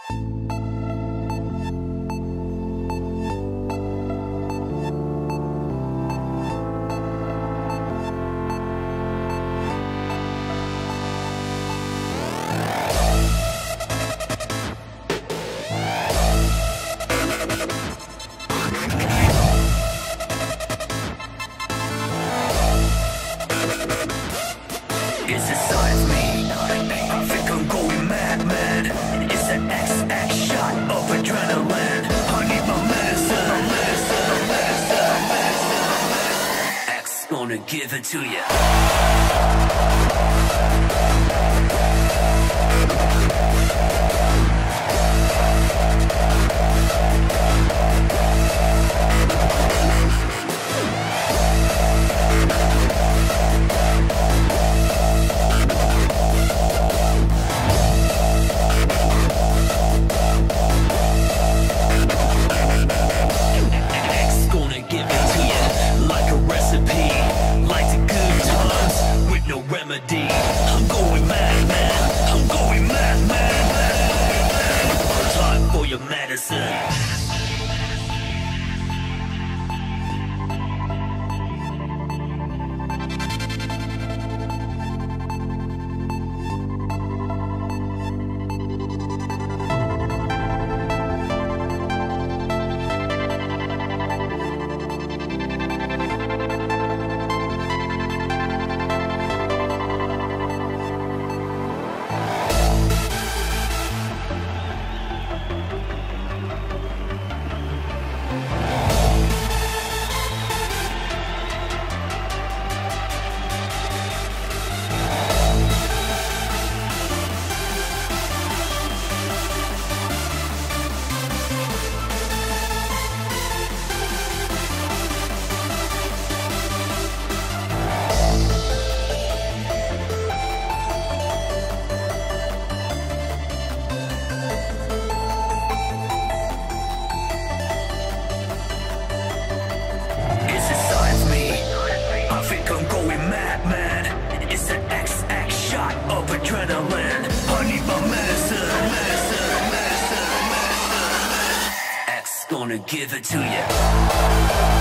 It's inside of me. I think I'm going mad, man. It's an XX shot of adrenaline. I need my medicine, medicine, medicine, medicine. X gonna give it to ya. Remedy. I'm going mad, man. I'm going mad, man. Time for your medicine. Adrenaline, I need my medicine, medicine, medicine, medicine. X gonna give it to ya.